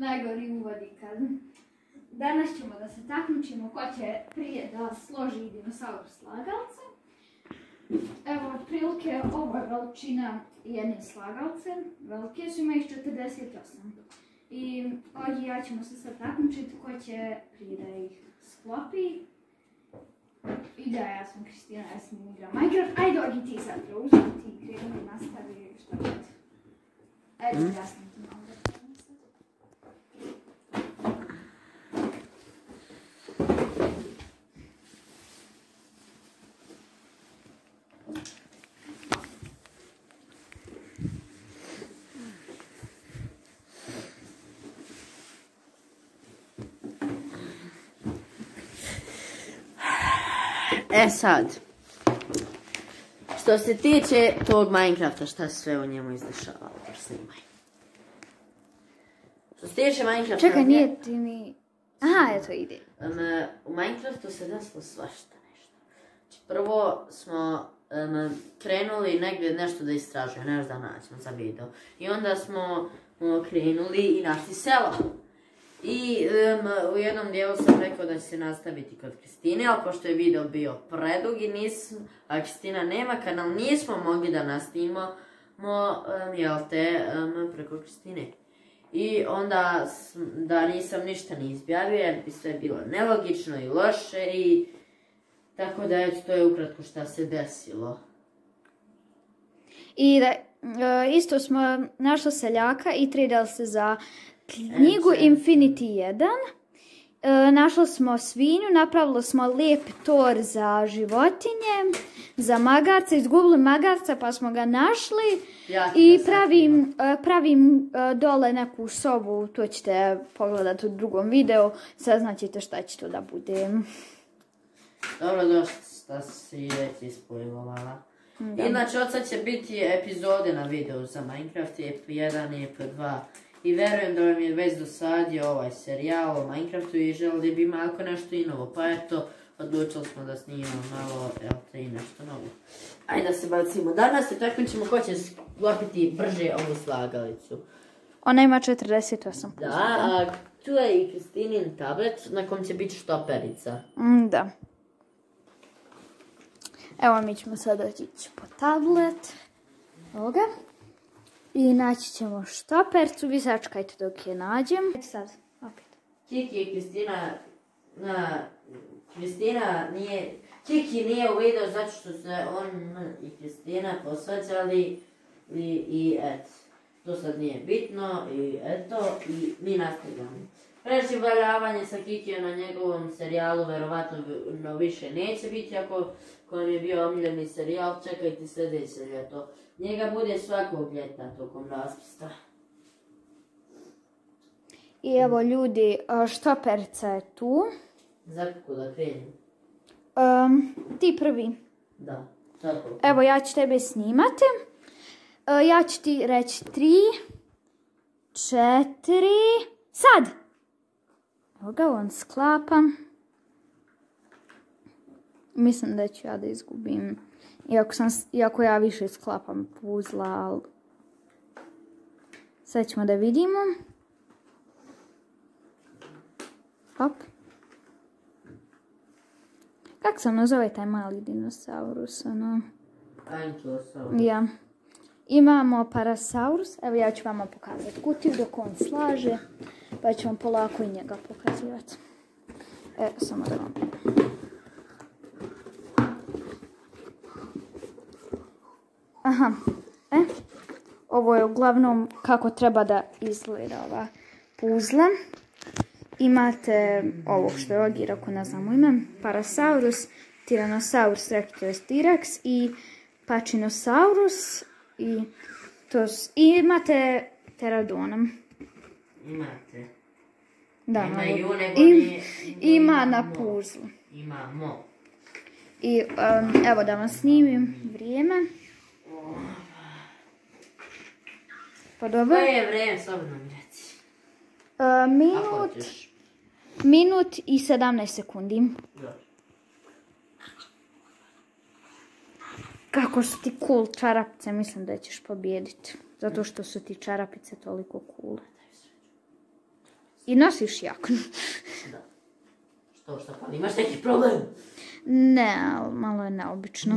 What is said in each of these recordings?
najgori uvod ikad. Danas ćemo da se takmičimo ko će prije da složi dinosaur slagalce. Evo, otprilike ovo je veličina jedne slagalce. Velike su, ima ih 48. I ovdje ja ćemo se sad takmičiti ko će prije da ih sklopi. I da, ja sam Kristina, ja sam igram Minecraft. Ajde, Ogi, ti sad preuzmi, ti krenu i nastavi što god. Ajde, ja sam ti malo da krenu sad. E sad, što se tiče tog Minecrafta, šta se sve u njemu izdešavalo, jer snimaj. Što se tiče Minecrafta... Čekaj, nije ti ni... Aha, eto ide. U Minecraftu se desilo svašta nešto. Znači, prvo smo krenuli negdje nešto da istražujemo, nešto da naćemo za video. I onda smo krenuli i našli selo. I u jednom dijelu sam rekao da će se nastaviti kod Kristine, ali pošto je video bio predug i a Kristina nema kanal, nismo mogli da nastavimo, jel te, preko Kristine. I onda da nisam ništa ni izjavio jer bi sve bilo nelogično i loše i tako da eto, to je ukratko šta se desilo. I isto smo našli seljaka i tradali se za knjigu Infinity 1. Našli smo svinju, napravili smo lijep tor za životinje, za magarca, izgubili magarca pa smo ga našli i pravim dole neku sobu, to ćete pogledati u drugom videu, saznaćete šta će to da bude. Dobro, dosta si već ispojlovala. Inače, od sad će biti epizode na videu za Minecraft, EP1 i EP2. I verujem da vam je već dosadio ovaj serijal o Minecraftu i želili bi malko nešto i novo. Pa eto, odlučili smo da snimamo malo, i nešto novo. Ajde da se bacimo. Danas se takmičimo ko će sklopiti brže ovu slagalicu. Ona ima 48%. Da, a tu je i Kristinin tablet na kom će biti štoperica. Da. Evo mi ćemo sada ići po tablet. Evo ga. I naći ćemo štopercu, vi sačekajte dok je nađem. Sad, opet. Kiki i Kristina nije, Kiki nije u videu zato što se on i Kristina posvađali i eto, to sad nije bitno i eto, i mi nastavljamo. Preživljavanje sa Kikijom na njegovom serijalu verovatno više neće biti ako kojem je bio omiljeni serijal, čekajte sljedeće ljeto. Njega bude svakog ljeta tokom raspusta. I evo ljudi, štoperica je tu. Za kako da krenim? Ti prvi. Da, tako. Evo ja ću tebe snimati. Ja ću ti reći 3, 4, sad! Evo ga, on sklapam. Mislim da ću ja da izgubim. Iako ja više sklapam puzla, ali... Sad ćemo da vidimo. Hop. Kako se nazove taj mali dinosaurus, ono? Ankylosaurus. Ja. Imamo Parasaurus. Evo ja ću vama pokazati kutiju dok on slaže. Pa ćemo polako i njega pokazivati. Samo da vam... Aha, ovo je uglavnom kako treba da izgleda ova puzla. Imate ovo što je Ogi rekao, ne znam ime, Parasaurus, Tyrannosaurus Rex i Pachinosaurus i imate Pteranodon. Imate. Da, imaju, nego nije... Ima na puzlu. Imamo. I evo da vam snimim vrijeme. Pa dobro. Koje je vrijeme, slobodno mi reci. Minut i 17 sekundi. Dobro. Kako su ti cool čarapice, mislim da ćeš pobijediti. Zato što su ti čarapice toliko cool. I nosiš jaknu. Da. Šta pa, imaš neki problem? Ne, ali malo je neobično.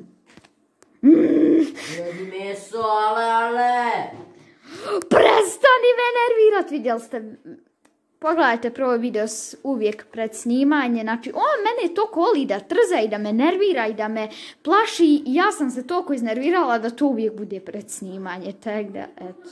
Jedi meso, ale. Prestani me nervirat, vidjeli ste. Pogledajte prvo video uvijek pred snimanje. Znači, on mene toliko voli da trza i da me nervira i da me plaši. I ja sam se toliko iznervirala da to uvijek bude pred snimanje. Tek da, eto.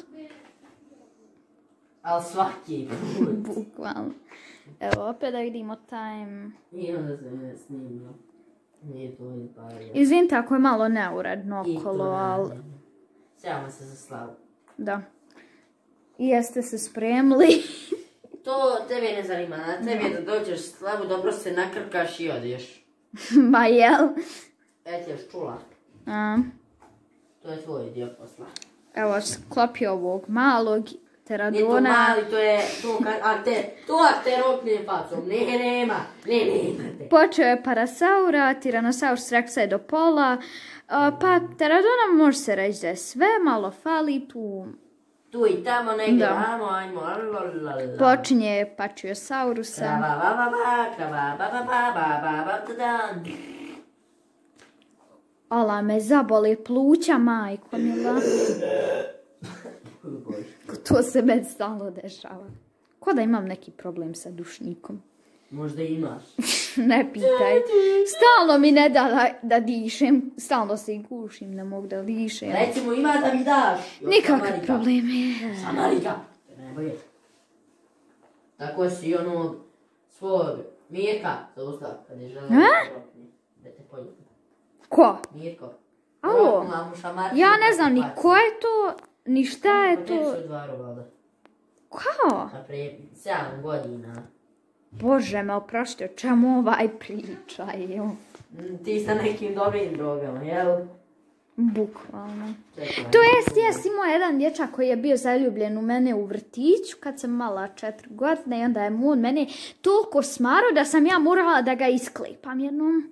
Ali svaki put. Bukvalno. Evo, opet da vidimo time. I onda se me snimio. Nije to i pa... Izvinite ako je malo neuredno okolo, ali... Sjavamo se za slavu. Da. I jeste se spremili? To tebe ne zanima, na tebi je da dođeš slavu, dobro se nakrkaš i odješ. Ma jel? Eto još čula. To je tvoj dio posla. Evo, sklopio ovog malog teradona. Nije to mali, to je... To te rokne facom. Nema te. Počeo je Parasaura, Tiranosaurus Rexa je do pola. Pa teradona može se reći da je sve, malo fali tu. Tu i tamo negdje, ajmo. Počinje Pačiosaurusa. Ala me zaboli pluća, majko mila. To se meni stalno dešava. Ko da imam neki problem sa dušnikom. Možda imaš. Ne pitaj. Stalno mi ne da da dišem. Stalno se i gušim, ne mogu da dišem. Recimo ima da mi daš. Nikakve probleme. Samarika. Tako si i onog svog Mirka zaustav kad je želeo da te poljubi. Ko? Mirko. Alo? Ja ne znam ni ko je to, ni šta je to. Kako su dvaru, valjda? Kao? Prije 7 godina. Bože me oprosti, o čemu ovaj pričaju? Ti sa nekim dobrim drogama, jel? Bukvalno. To jest imao jedan dječak koji je bio zaljubljen u mene u vrtiću kad sam mala 4 godine i onda je mu on mene toliko smarao da sam ja morala da ga isklepam jednom.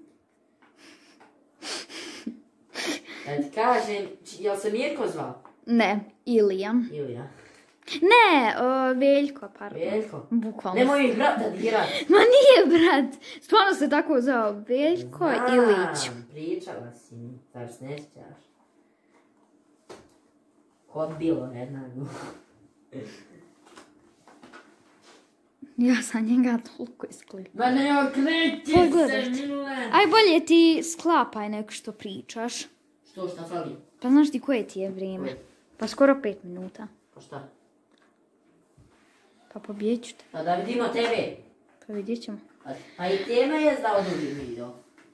Da ti kažem, jel se Mirko zvao? Ne, Ilija. Ilija. Ne, Veljko, pardon. Veljko? Bukvalno. Nemoj ih brat da dirat. Ma nije brat. Stvarno se tako zvao Veljko Ilić. Znam, pričala si mi. Zar se ne sjećaš? Ko bilo jedna. Ja sam njega toliko isklepala. Ma ne okreći se, Mile. Aj bolje ti sklapaj nek što pričaš. Šta fali? Pa znaš ti koje ti je vrijeme? Pa skoro 5 minuta. Pa šta? Pa pobjeđu te. Pa da vidimo tebe. Pa vidjet ćemo. Pa i tema je znao drugi video.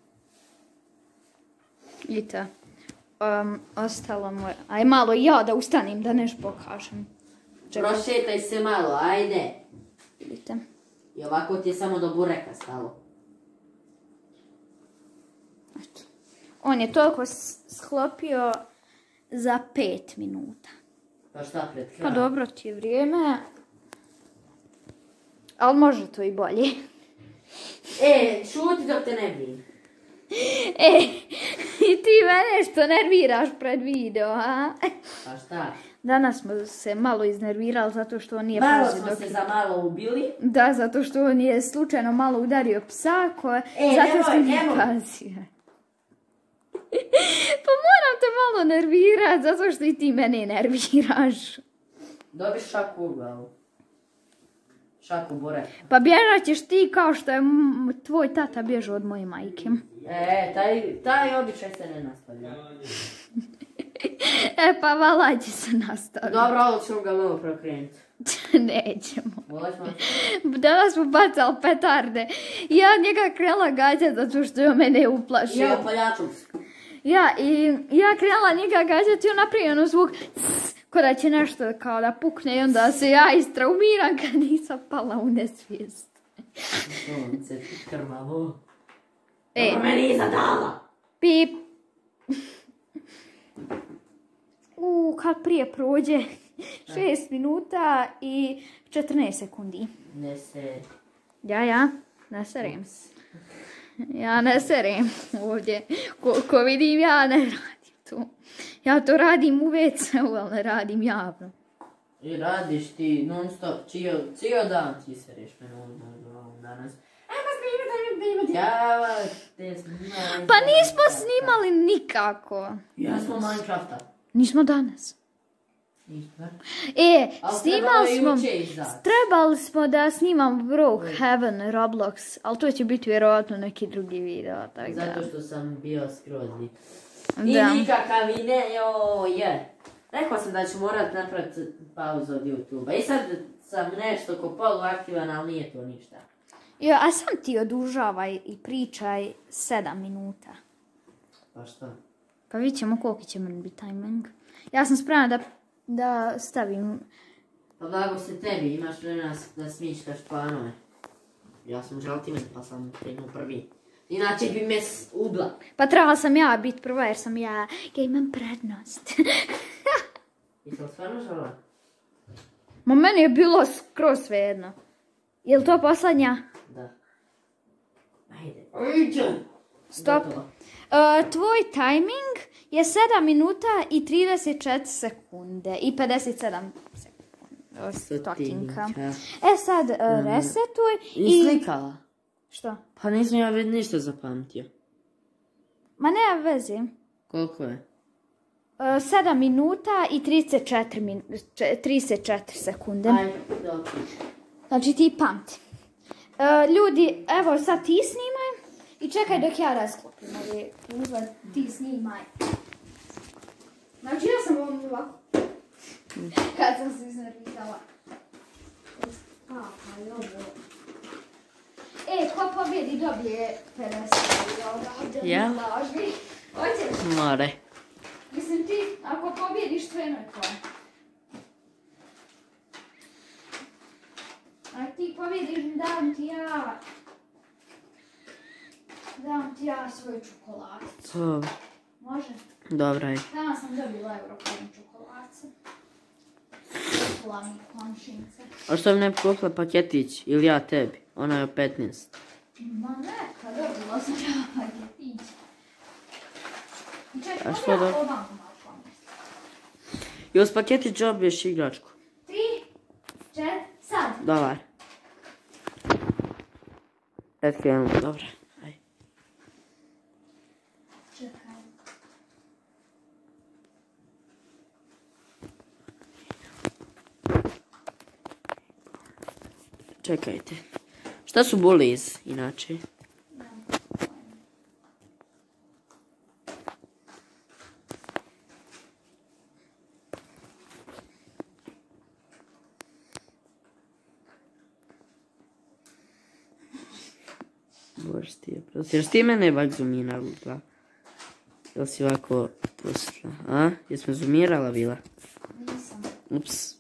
I ta. Ostalo mu je... Aj malo ja da ustanim da nešto pokažem. Prošetaj se malo, ajde. Vidite. I ovako ti je samo do bureka stalo. Eto. On je toliko sklopio za 5 minuta. Pa šta pred kraj? Pa dobro ti je vrijeme. Ali može to i bolje. Šuti dok te ne vidim. I ti mene što nerviraš pred video, a? Pa šta? Danas smo se malo iznervirali zato što on nije Malo pazio smo se za malo ubili. Da, zato što on je slučajno malo udario psa zato što nije pazio. Pa moram te malo nervirat zato što i ti mene nerviraš. Dobiš šaku u glavu. Šaku burek. Pa bježat ćeš ti kao što je tvoj tata bježao od moje majke. Taj običaj se ne nastavlja. Pa vala će se nastaviti. Dobro, ovo ćemo ga malo prokrenuti. Nećemo. Danas smo bacali petarde. Ja njega krenula gađati zato što je mene uplašio. Ja paljaču. Ja krenula njega gađati i on napravio ono zvuk ko da će nešto kao da pukne i onda se ja istraumiram kad nisam pala u nesvijest. Sunce, ti krmavo. Dobro me nije zadala. Pip. Kad prije prođe 6 minuta i 14 sekundi. Ne se... Ja, ne serem. Ja ne serem ovdje. Ko vidim, ja ne radim to. Ja to radim u WC-u, ali ne radim javno. I radiš ti non stop, cijel dan ti se reš me danas. Ajmo snimati, ja, te snimaj. Pa nismo snimali nikako. Ja smo Minecrafta. Nismo danas. Nismo. Trebali smo da snimam Brookhaven Roblox, ali to će biti vjerojatno neki drugi video. Zato što sam bio skroz lik. Da. I nikakav i ne, je. Rekao sam da ću morat napraviti pauzu od YouTube-a i sad sam nešto ko poluaktivan, ali nije to ništa. Jo, a sam ti odužavaj i pričaj 7 minuta. Pa šta? Pa vidjet ćemo koliko će meni biti timing. Ja sam spremna da stavim... Pa blago se tebi, imaš vremena da smišljaš planove. Ja sam žaltimen pa sam krenuo prvi. Inače bi me ubla. Pa trebala sam ja biti prva jer sam ja imam prednost. Jesi li stvarno žala? Ma meni je bilo skroz svejedno. Je li to posljednja? Da. Ajde. Stop. Tvoj timing je 7 minuta i 34 sekunde i 57 stotinka. E sad resetuj i... slikala? Što? Pa nisam ja ništa zapamtio. Ma nema veze. Koliko je? 7 minuta i 34 sekunde. Ajde, dobro. Znači ti pamti. Ljudi, evo sad ti snimaj i čekaj dok ja rasklopim. Ti snimaj. Znači ja sam ovom ovako. Kad sam se iznervirala. Pa ovo. Ko pobjedi dobije 50 €. Ja? Hoćeš? More. Mislim ti, ako pobjediš, to je to. A ti pobjediš, dam ti ja svoju čokoladicu. Dobro. Može? Dobro je. Danas sam dobila Europlanu čokoladicu. Kupila mi komšinice. A što mi ne kupila paketić ili ja tebi? Ona je 15. Ma neka, dobila sam ja paketić. A što da? I uz paketić dobiješ igračku. 3, 4, sad. Dobar. Eto krenemo, dobro. Ajde. Čekaj. Čekajte. Šta su bullies, inače? Bože ti je prosto. Jer ti mene ovak zoomirala? Jel si ovako pustila? A? Jesmo zoomirala bila? Nisam. Ups.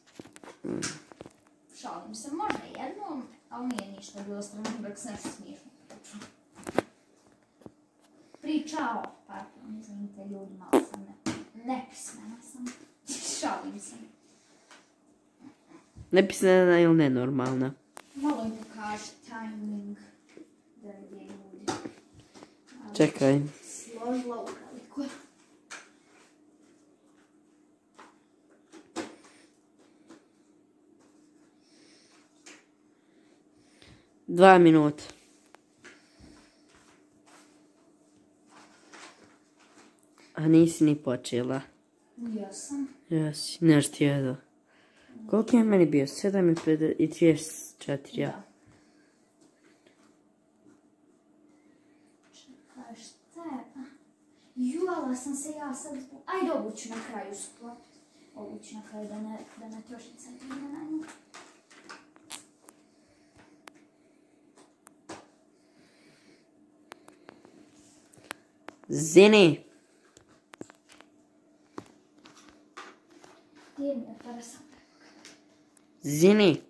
Šalim se, možda jednom, ali nije ništa bilo strano, dok se nešto smiješno pričao. Pričao, pardon, izvinite ljudi, malo sam nepismena sam. Šalim se. Nepismena ili nenormalna? Malo im pokaži timing. Da je ljudi. Čekaj. Složila uveliko. Dva minuta. A nisi ni počela. Jesam. Jesi, nešto ti jedo. Koliko je meni bio? 7 i 34, ja. Da. Čekaj, šta je? Juala sam se ja sad... Ajde, ovu ću na kraju sklopiti. Ovu ću na kraju da ne trošim sad ime na nju. Zini. Gdje mi je para sam? Zini.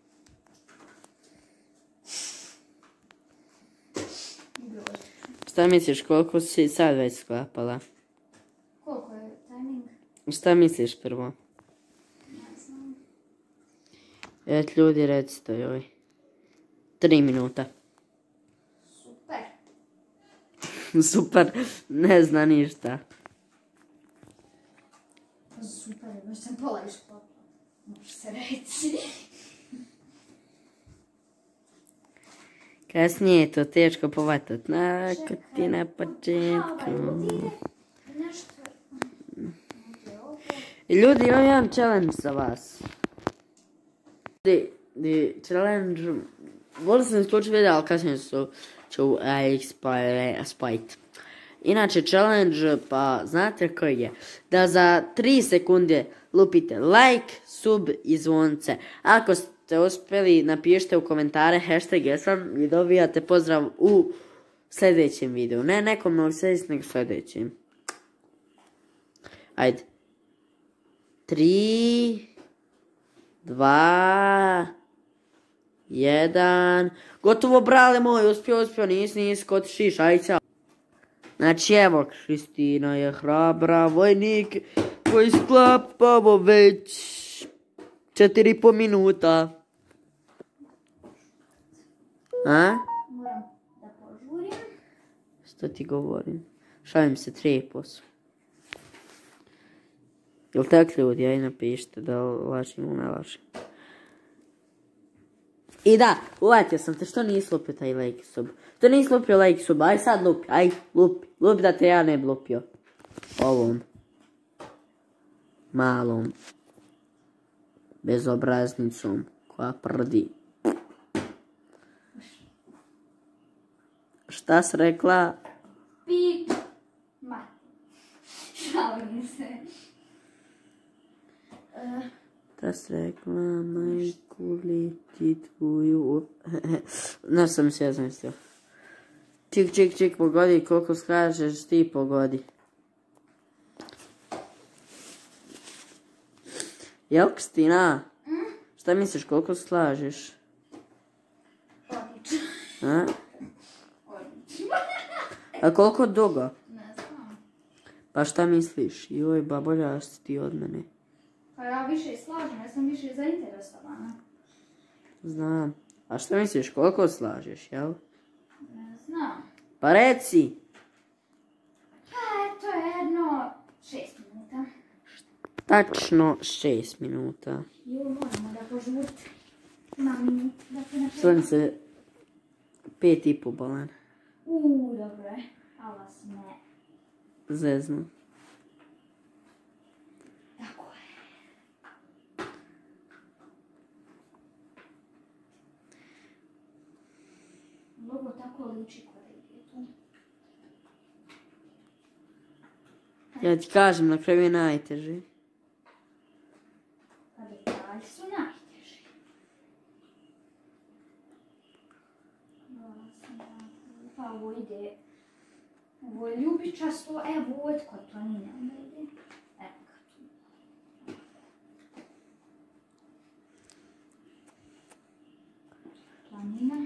Šta misliš, koliko si sad već sklapala? Koliko je timing? Šta misliš prvo? Ne znam. Et ljudi, recite joj. 3 minuta. Super. Super, ne zna ništa. Super, baš sam pola išla. može se reći. Kasnije je to teško povatat, nakon ti na početku. Nešto... Ljudi, imam jedan challenge za vas. Challenge... Volio sam isključiti video, ali kasnije ću spajt. Inače, challenge, pa znate koji je? Da za 3 sekunde lupite like, sub i zvonce. Ako ste uspjeli, napišite u komentare hashtag jesam i dobijate pozdrav u sljedećem videu. Ne nekom novog sljedećem, nego sljedećem. Ajde. 3, 2, 1. Gotovo, brale moj, uspio, nisi, kod šiš, aj ćao. Znači, evo, Kristina je hrabra vojnik koji sklapavo već 4,5 minuta. A? Moram da požurim. Što ti govorim? Šalim se 3,5. Jel tako ljudi, aj napišite da lažim ili ne lažim. I da, uvatio sam te, što nisi lupio taj like sub? Što nisi lupio like sub? Aj sad lupi, aj lupi da te ja ne bi lupio. Ovom. Malom. Bezobraznicom koja prdi. Šta si rekla? Pip. Ma. Šalim se. Šta si rekla, majku li ti tvoju... Znaš sam se ja zamislio. Čik, pogodi, koliko skažeš ti pogodi. Jel, Kristina? Šta misliš, koliko slažeš? Odlično. A? Odlično. A koliko dugo? Ne znam. Pa šta misliš? Joj, babolja si ti od mene. Pa ja više slažem, ja sam više zainteresovana. Znam. A šta misliš, koliko slažeš, jel? Ne znam. Pa reci! Pa eto jedno 6 minuta. Tačno 6 minuta. Jo, moramo da požuriti. Na minut, da te napravim. Sunce 5,5 balan. Dobro je. Ali vas ne. Zezno. Tako je. Logo tako liči kod ide tu. Ja ti kažem, na kraju je najteži. Pa detalji su najteži. Pa ovo ide. Ovo je ljubičasto, evo ovo je kod planine onda ide. Evo ga tu. Planina.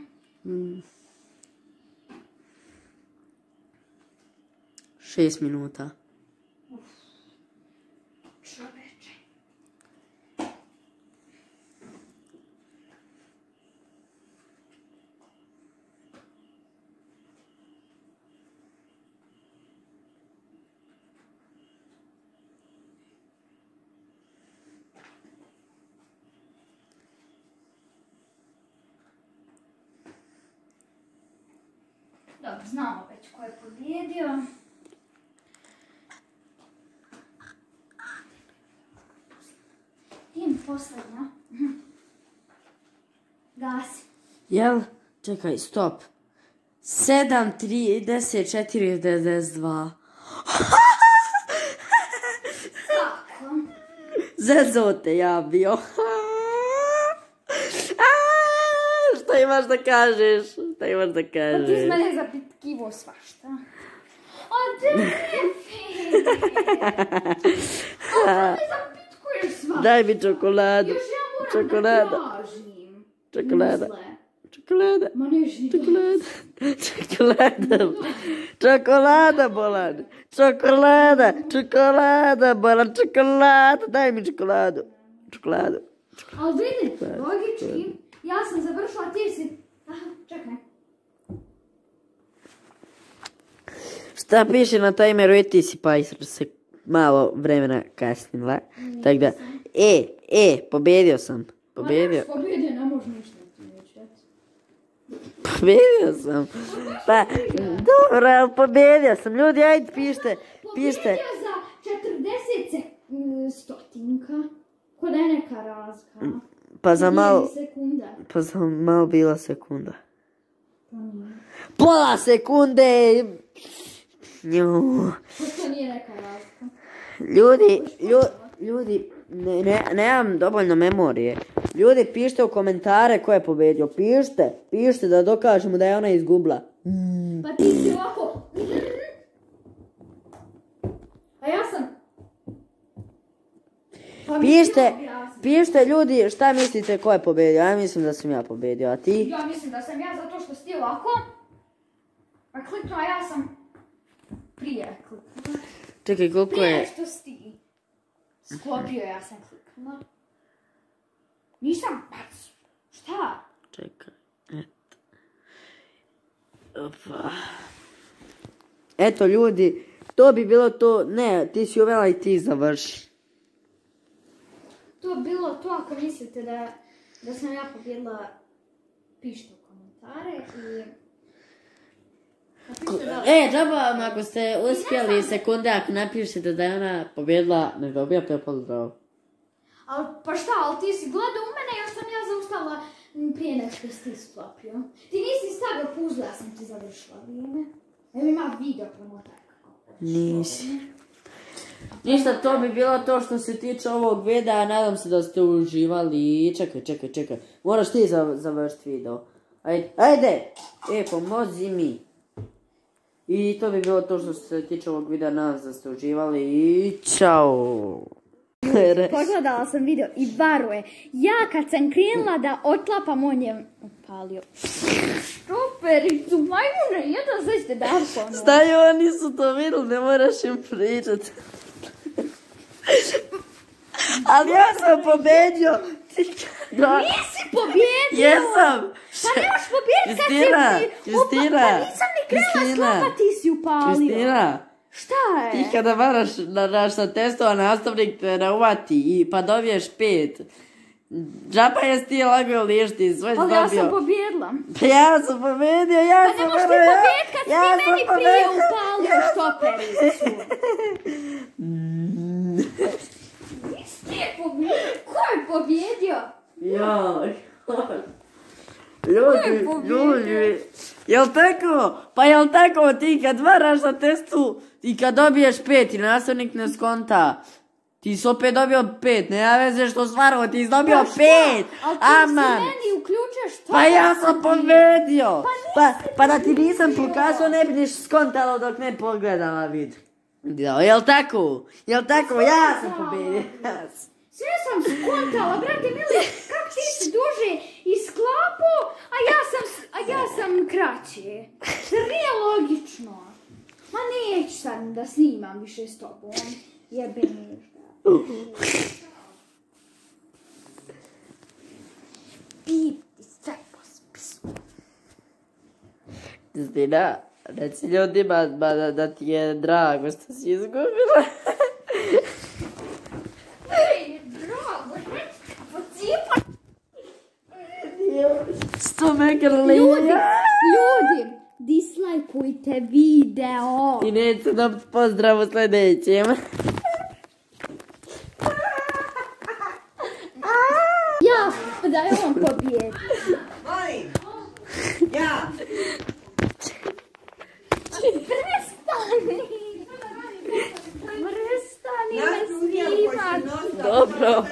6 minuta. Čoveče. Dobro, znamo već ko je pobjedio. Idem posljednja. Gasi. Jel? Čekaj, stop. 7:34:92. Kako? Zezo te ja bio. Šta imaš da kažeš? Šta imaš da Pa ti kažeš? iz mene zapitkivo svašta. A ne, a me zapitkuješ svašta. Daj mi čokoladu. Još ja moram Čokolada. da tražim. Čokolada. Misle. Čokolada. Ma ne živi. Čokolada. Čokolada. Čokolada, bolan. Čokolada. Čokolada, bolan. Čokolada. Daj mi čokoladu. Čokoladu. Ali vidi, logički, ja sam završila, ti si... Aha, čekaj. Šta piše na timeru, ti si pa se malo vremena kasnila. Tako da, Pobedio sam. Pobedio. Pobedio, ne može ništa. Pobedio sam. Pa, dobro, ali pobedio sam. Ljudi, ajde, pište. Pobedio za 40 stotinka. Ko da je neka razlika. Pa za malo... sekunda. Pa za malo bila sekunda. Pa nije. Pola sekunde! Nju. To nije neka razlika. Ljudi, nemam dovoljno memorije. Ljudi, pište u komentare ko je pobedio. Pište da dokažemo da je ona izgubila. Pa ti si ovako. A ja sam... Pište ljudi šta mislite ko je pobedio. Ja mislim da sam ja pobedio, a ti? Ja mislim da sam ja zato što si ti ovako. Pa kliknuo, a ja sam prije kliknuo. Čekaj, koliko je... Prije što si ti sklopio, ja sam kliknula. Nisam, šta? Čekaj, eto. Opa. Eto ljudi, to bi bilo to. Ne, ti si uvela i ti završi. To bilo to ako mislite da sam ja pobjedila, pišite u komentare i... Džaba, ako ste uspjeli sekunde, ako napišete da je ona pobjedila, ne dobijate pozdrav. Ali pa šta, ali ti si gledao u mene jer sam ja zaustavila prije nego što si ti sklopio. Ti nisi stavio puzzle, ja sam ti završila vrijeme. Evo ima video promotaj kako. Nisi. Ništa, to bi bilo to što se tiče ovog videa, nadam se da ste uživali. Čekaj, moraš ti završiti video. Ajde, pomozi mi. I to bi bilo to što se tiče ovog videa, nadam se da ste uživali i čao. Pogledala sam video i varuje. Ja kad sam krenula da otlapam, on je upalio. Šupericu, majmune, jedan sad ćete dar ponovno. Staj, oni su to vidjeli, ne moraš im pričati. Ali ja sam pobedio. Nisi pobjedio! Jesam! Pa nemaš pobjediti kad si... Kristina! Pa nisam ni krenula sklapa, ti si upalio. Kristina! Šta je? Ti kada varaš na testu, a nastavnik te ne uvati pa dobiješ 5. Džaba je ti lagao lišti, sve si dobio. Ali ja sam pobjedila. Pa ja sam pobedio, ja sam... Pa ne možeš ti pobjediti kad si ti meni prije upalio štopericu. Nisi je pobjedio? Ko je pobjedio? Joj. Ljudi, jel tako? Pa jel tako ti kad varaš na testu i kad dobiješ 5 i nastavnik ne skonta, ti si opet dobio 5, nema veze što svarao, ti si dobio 5. Ali ti si meni uključuješ to. Pa ja sam pobedio. Pa da ti nisam pokazao ne bi niš skontalo dok ne pogledala video. Jel tako? Ja sam pobedio. Sve sam skontala, brate mili, kako ti si duže isklapo, a ja sam kraće. Zar nije logično? Ma neću sad da snimam više s tobom. Jebeni. Piti sve po spisu. Kristina, reci ljudima da ti je drago što si izgubila. Što me grli? Ljudi, dislajkujte video. I neću da pozdrav u sljedećem. Ja, da je on pobjedi. Molim. Ja. Prestani me snimat. Dobro.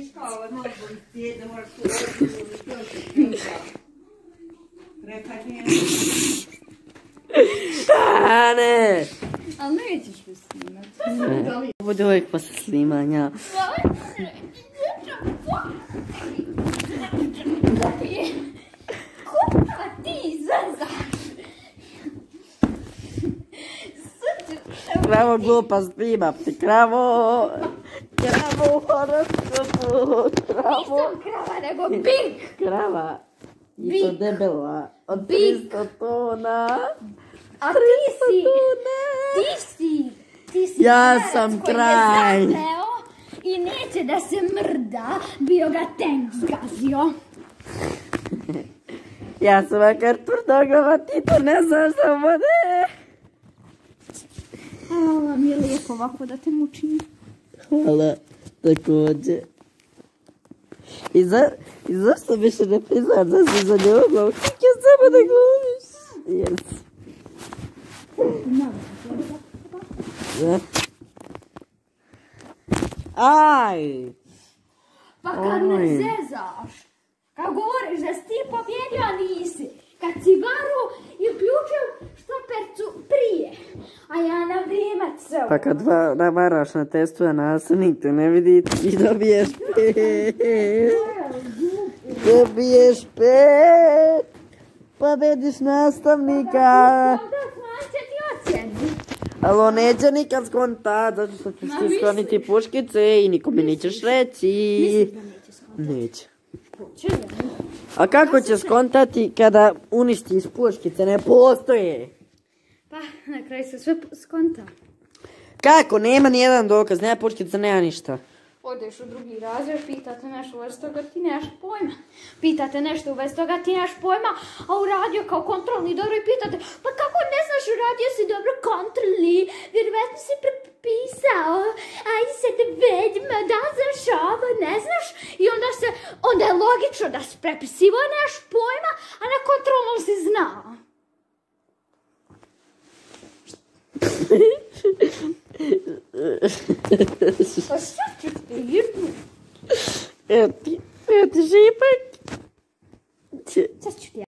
A ne. Ali nećeš me snimat. Bude uvijek posle snimanja. Kuda ti zezaš? Kravo glupa snima. Kravo horoskopu. Nisam krava, nego big. Krava. I to debela. Od 300 tona. A ti si... Ja starac sam koji je kralj. zapeo i neće da se mrda, bio ga tank zgazio. Ja sam makar tvrdoglava, ti to ne znaš da bude. Hvala mi je lijepo ovako da te mučim. Hvala, također. I zašto više ne priznaš da si za ljubav? Kako je samo da glumiš? Jes. Aj! Pa kad ne zezaš, kad govoriš da si ti pobjedio, a nisi. Kad si varu i uključio štopercu prije, a ja na vrijeme crvo. Pa kad varaš na testu, a nastavnik te ne vidi, ti dobiješ 5. Dobiješ 5. Pobediš nastavnika. Ali on neće nikad skontat, zato što ćeš ti skloniti puškice i nikome nećeš reći. Misliš da neće skontati? Neće. A kako će skontati kada uništiš puškice? Ne postoje. Pa, na kraju se sve skonta. Kako? Nema nijedan dokaz, nema puškica, nema ništa. Odeš u drugi razred, pitate nešto u vezi toga, ti nemaš pojma. Pitate nešto u vezi toga, ti nemaš pojma, a u radio kao kontrolni dobro i pitate, pa kako ne znaš u radio si dobro kontrolni, vjerovatno si prepisao, ajde se te vedimo, da znaš ovo, ne znaš, i onda je logično da si prepisivo, nemaš pojma, a na kontrolnom si znao. Pa šta ću ti jednu? Evo ti šipak. Sad ću ti